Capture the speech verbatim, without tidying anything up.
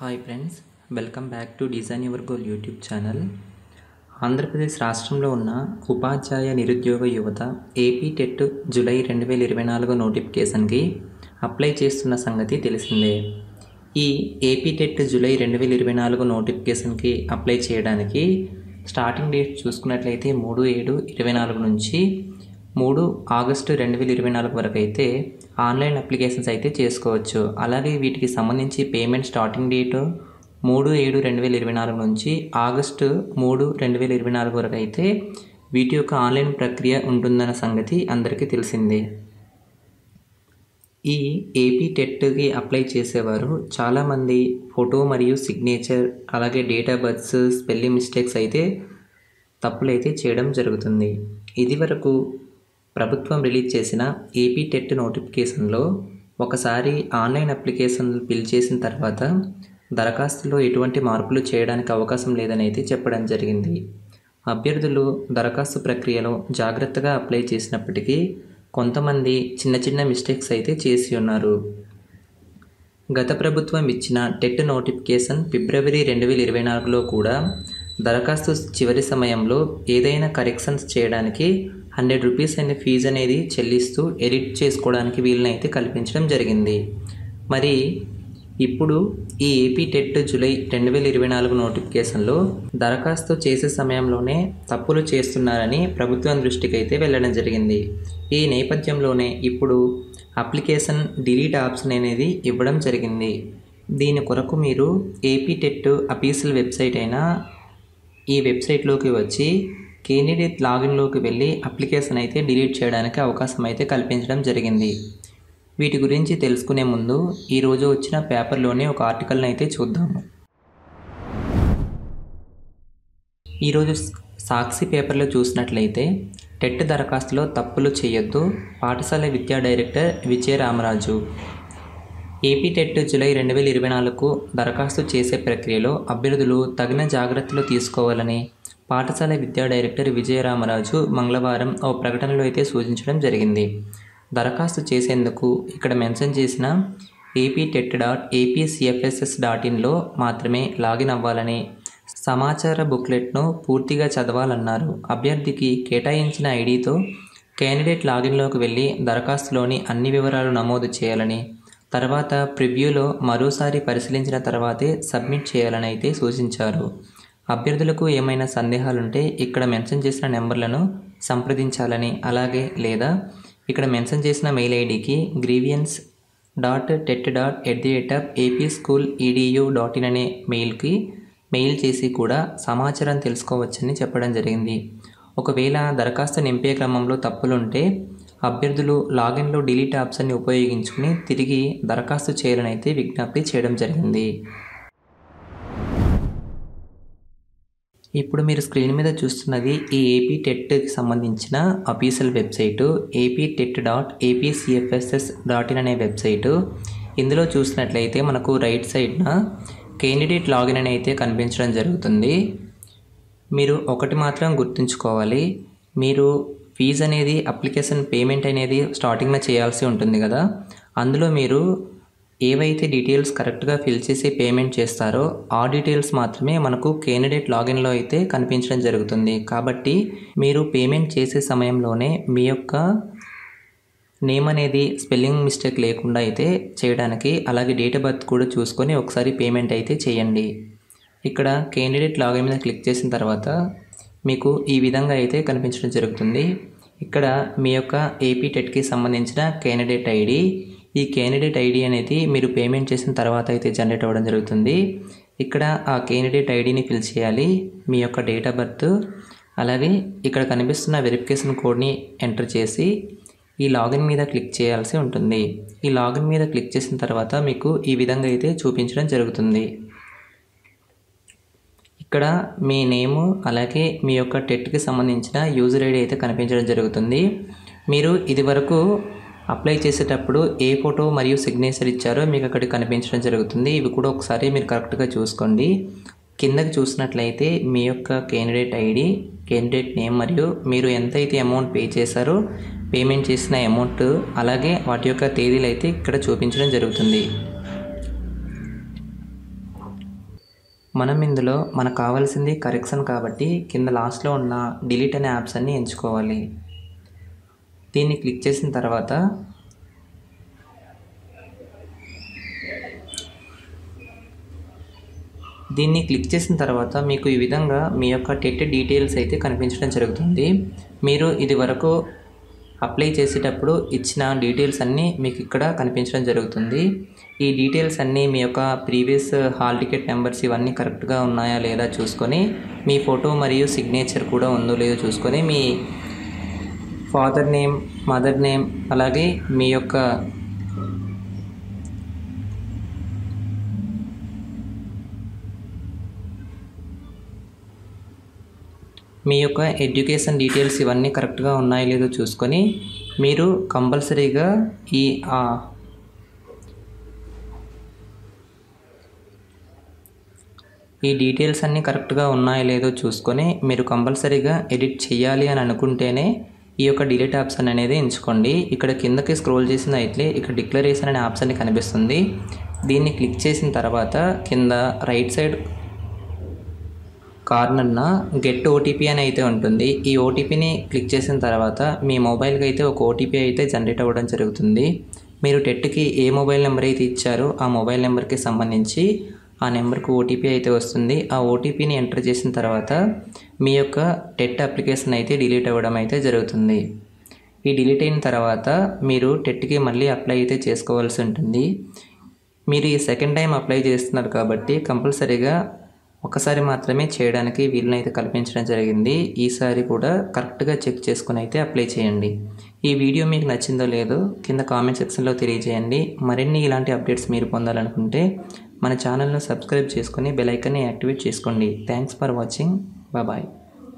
Hi friends, welcome back to design your goal YouTube channel. Andhra Pradesh రాష్ట్రంలో ఉన్న ఉపాధ్యాయ నిరుద్యోగ యువత ఏపీ టెట్ జూలై రెండు వేల ఇరవై నాలుగు నోటిఫికేషన్కి అప్లై చేస్తున్న సంగతి తెలిసిందే. ఈ ఏపీ టెట్ జూలై రెండు వేల ఇరవై నాలుగు నోటిఫికేషన్కి అప్లై చేయడానికి స్టార్టింగ్ డేట్ చూసుకున్నట్లయితే మూడు ఏడు ఇరవై నాలుగు నుంచి మూడు ఆగస్టు రెండు వేల ఇరవై నాలుగు వరకు అయితే ఆన్లైన్ అప్లికేషన్స్ అయితే చేసుకోవచ్చు. అలాగే వీటికి సంబంధించి పేమెంట్ స్టార్టింగ్ డేటు మూడు ఏడు రెండు వేల ఇరవై నాలుగు నుంచి ఆగస్టు మూడు రెండు వేల ఇరవై నాలుగు వరకు అయితే వీటి యొక్క ఆన్లైన్ ప్రక్రియ ఉంటుందన్న సంగతి అందరికీ తెలిసిందే. ఈ ఏపీ టెట్కి అప్లై చేసేవారు చాలామంది ఫోటో మరియు సిగ్నేచర్ అలాగే date of birth spelling mistakes అయితే తప్పులైతే చేయడం జరుగుతుంది. ఇది వరకు ప్రభుత్వం రిలీజ్ చేసిన ఏపీ టెట్ నోటిఫికేషన్లో ఒకసారి ఆన్లైన్ అప్లికేషన్లు ఫిల్ చేసిన తర్వాత దరఖాస్తులో ఎటువంటి మార్పులు చేయడానికి అవకాశం లేదని అయితే చెప్పడం జరిగింది. అభ్యర్థులు దరఖాస్తు ప్రక్రియలో జాగ్రత్తగా అప్లై చేసినప్పటికీ కొంతమంది చిన్న చిన్న మిస్టేక్స్ అయితే చేసి ఉన్నారు. గత ప్రభుత్వం ఇచ్చిన టెట్ నోటిఫికేషన్ ఫిబ్రవరి రెండు వేల ఇరవై నాలుగులో కూడా దరఖాస్తు చివరి సమయంలో ఏదైనా కరెక్షన్స్ చేయడానికి హండ్రెడ్ రూపీస్ అనే ఫీజు అనేది చెల్లిస్తూ ఎడిట్ చేసుకోవడానికి వీలునైతే కల్పించడం జరిగింది. మరి ఇప్పుడు ఈ ఏపీ టెట్ జూలై రెండు వేల ఇరవై నాలుగు నోటిఫికేషన్లో దరఖాస్తు చేసే సమయంలోనే తప్పులు చేస్తున్నారని ప్రభుత్వం దృష్టికి అయితే వెళ్ళడం జరిగింది. ఈ నేపథ్యంలోనే ఇప్పుడు అప్లికేషన్ డిలీట్ ఆప్షన్ అనేది ఇవ్వడం జరిగింది. దీని కొరకు మీరు ఏపీ టెట్ అఫీషియల్ వెబ్సైట్ అయిన ఈ వెబ్సైట్లోకి వచ్చి కేండిడేట్ లాగిన్లోకి వెళ్ళి అప్లికేషన్ అయితే డిలీట్ చేయడానికి అవకాశం అయితే కల్పించడం జరిగింది. వీటి గురించి తెలుసుకునే ముందు ఈరోజు వచ్చిన పేపర్లోనే ఒక ఆర్టికల్ని అయితే చూద్దాము. ఈరోజు సాక్షి పేపర్లో చూసినట్లయితే టెట్ దరఖాస్తులో తప్పులు చేయొద్దు, పాఠశాల విద్యా director Vijaya Ramaraju. AP TET July రెండు వేల ఇరవై నాలుగుకు దరఖాస్తు చేసే ప్రక్రియలో అభ్యర్థులు తగిన జాగ్రత్తలు తీసుకోవాలని పాఠశాల విద్యా డైరెక్టర్ విజయరామరాజు మంగళవారం ఓ ప్రకటనలో అయితే సూచించడం జరిగింది. దరఖాస్తు చేసేందుకు ఇక్కడ మెన్షన్ చేసిన AP TET dot APCFSS dot ఇన్లో మాత్రమే లాగిన్ అవ్వాలని, సమాచార బుక్లెట్ను పూర్తిగా చదవాలన్నారు. అభ్యర్థికి కేటాయించిన ఐడితో క్యాండిడేట్ లాగిన్లోకి వెళ్ళి దరఖాస్తులోని అన్ని వివరాలు నమోదు చేయాలని, తర్వాత ప్రివ్యూలో మరోసారి పరిశీలించిన తర్వాతే సబ్మిట్ చేయాలని అయితే సూచించారు. అభ్యర్థులకు ఏమైనా సందేహాలుంటే ఇక్కడ మెన్షన్ చేసిన నెంబర్లను సంప్రదించాలని, అలాగే లేదా ఇక్కడ మెన్షన్ చేసిన మెయిల్ ఐడికి grievance dot TET dot at the rate of AP school edu dot in అనే మెయిల్కి మెయిల్ చేసి కూడా సమాచారం తెలుసుకోవచ్చని చెప్పడం జరిగింది. ఒకవేళ దరఖాస్తు నింపే క్రమంలో తప్పులుంటే అభ్యర్థులు లాగిన్లో డిలీట్ ఆప్షన్ని ఉపయోగించుకుని తిరిగి దరఖాస్తు చేయాలని అయితే విజ్ఞప్తి చేయడం జరిగింది. ఇప్పుడు మీరు స్క్రీన్ మీద చూస్తున్నది ఈ ఏపీ టెట్కి సంబంధించిన official website AP TET dot APCFSS dot in అనే వెబ్సైటు. ఇందులో చూసినట్లయితే మనకు రైట్ సైడ్న కేండిడేట్ లాగిన్ అని అయితే కనిపించడం జరుగుతుంది. మీరు ఒకటి మాత్రం గుర్తుంచుకోవాలి, మీరు ఫీజు అనేది అప్లికేషన్ పేమెంట్ అనేది స్టార్టింగ్లో చేయాల్సి ఉంటుంది కదా, అందులో మీరు ఏవైతే డీటెయిల్స్ కరెక్ట్గా ఫిల్ చేసి పేమెంట్ చేస్తారో ఆ డీటెయిల్స్ మాత్రమే మనకు కేండిడేట్ లాగిన్లో అయితే కనిపించడం జరుగుతుంది. కాబట్టి మీరు పేమెంట్ చేసే సమయంలోనే మీ యొక్క నేమ్ అనేది స్పెల్లింగ్ మిస్టేక్ లేకుండా అయితే చేయడానికి, అలాగే డేట్ ఆఫ్ బర్త్ కూడా చూసుకొని ఒకసారి పేమెంట్ అయితే చేయండి. ఇక్కడ కేండిడేట్ లాగిన్ మీద క్లిక్ చేసిన తర్వాత మీకు ఈ విధంగా అయితే కనిపించడం జరుగుతుంది. ఇక్కడ మీ యొక్క ఏపీ టెట్కి సంబంధించిన కేండిడేట్ ఐడి, ఈ కేండిడేట్ ఐడి అనేది మీరు పేమెంట్ చేసిన తర్వాత అయితే జనరేట్ అవ్వడం జరుగుతుంది. ఇక్కడ ఆ కేండిడేట్ ఐడిని ఫిల్ చేయాలి, మీ యొక్క డేట్ ఆఫ్ బర్త్, అలాగే ఇక్కడ కనిపిస్తున్న వెరిఫికేషన్ కోడ్ని ఎంటర్ చేసి ఈ లాగిన్ మీద క్లిక్ చేయాల్సి ఉంటుంది. ఈ లాగిన్ మీద క్లిక్ చేసిన తర్వాత మీకు ఈ విధంగా అయితే చూపించడం జరుగుతుంది. ఇక్కడ మీ నేము అలాగే మీ యొక్క టెట్కి సంబంధించిన యూజర్ ఐడి అయితే కనిపించడం జరుగుతుంది. మీరు ఇది వరకు అప్లై చేసేటప్పుడు ఏ ఫోటో మరియు సిగ్నేచర్ ఇచ్చారో మీకు అక్కడ కనిపించడం జరుగుతుంది. ఇవి కూడా ఒకసారి మీరు కరెక్ట్గా చూసుకోండి. కిందకి చూసినట్లయితే మీ యొక్క కేండిడేట్ ఐడి, కేండిడేట్ నేమ్ మరియు మీరు ఎంతైతే అమౌంట్ పే చేశారో పేమెంట్ చేసిన అమౌంట్, అలాగే వాటి యొక్క తేదీలు అయితే ఇక్కడ చూపించడం జరుగుతుంది. మనం ఇందులో మనకు కావాల్సింది కరెక్షన్ కాబట్టి కింద లాస్ట్లో ఉన్న డిలీట్ అనే యాప్స్ అన్ని ఎంచుకోవాలి. దీన్ని క్లిక్ చేసిన తర్వాత దీన్ని క్లిక్ చేసిన తర్వాత మీకు ఈ విధంగా మీ యొక్క టెట్ డీటెయిల్స్ అయితే కనిపించడం జరుగుతుంది. మీరు ఇది వరకు అప్లై చేసేటప్పుడు ఇచ్చిన డీటెయిల్స్ అన్నీ మీకు ఇక్కడ కనిపించడం జరుగుతుంది. ఈ డీటెయిల్స్ అన్నీ మీ యొక్క ప్రీవియస్ హాల్ టికెట్ నెంబర్స్ ఇవన్నీ కరెక్ట్గా ఉన్నాయా లేదా చూసుకొని, మీ ఫోటో మరియు సిగ్నేచర్ కూడా ఉందో లేదో చూసుకొని, మీ ఫాదర్ నేమ్, మదర్ నేమ్, అలాగే మీ యొక్క మీ యొక్క ఎడ్యుకేషన్ డీటెయిల్స్ ఇవన్నీ కరెక్ట్గా ఉన్నాయో లేదో చూసుకొని మీరు కంపల్సరీగా ఈ ఈ డీటెయిల్స్ అన్నీ కరెక్ట్గా ఉన్నాయో లేదో చూసుకొని మీరు కంపల్సరీగా ఎడిట్ చేయాలి అని అనుకుంటేనే ఈ యొక్క డిలీట్ ఆప్షన్ అనేది ఎంచుకోండి. ఇక్కడ కిందకి స్క్రోల్ చేసిన అయితే ఇక్కడ డిక్లరేషన్ అనే ఆప్షన్ కనిపిస్తుంది. దీన్ని క్లిక్ చేసిన తర్వాత కింద రైట్ సైడ్ కార్నర్న గెట్ ఓటీపీ అని అయితే ఉంటుంది. ఈ ఓటీపీని క్లిక్ చేసిన తర్వాత మీ మొబైల్కి అయితే ఒక ఓటీపీ అయితే జనరేట్ అవ్వడం జరుగుతుంది. మీరు టెట్కి ఏ మొబైల్ నెంబర్ అయితే ఇచ్చారో ఆ మొబైల్ నెంబర్కి సంబంధించి ఆ నెంబర్కి ఓటీపీ అయితే వస్తుంది. ఆ ఓటీపీని ఎంటర్ చేసిన తర్వాత మీ యొక్క టెట్ అప్లికేషన్ అయితే డిలీట్ అవ్వడం అయితే జరుగుతుంది. ఈ డిలీట్ అయిన తర్వాత మీరు టెట్కి మళ్ళీ అప్లై అయితే చేసుకోవాల్సి ఉంటుంది. మీరు ఈ సెకండ్ టైం అప్లై చేస్తున్నారు కాబట్టి కంపల్సరీగా ఒకసారి మాత్రమే చేయడానికి వీలునైతే కల్పించడం జరిగింది. ఈసారి కూడా కరెక్ట్గా చెక్ చేసుకుని అయితే అప్లై చేయండి. ఈ వీడియో మీకు నచ్చిందో లేదో కింద కామెంట్ సెక్షన్లో తెలియజేయండి. మరిన్ని ఇలాంటి అప్డేట్స్ మీరు పొందాలనుకుంటే మన ఛానల్ను సబ్స్క్రైబ్ చేసుకొని బెల్ ఐకాన్ని యాక్టివేట్ చేసుకోండి. Thanks for watching. బాయ్.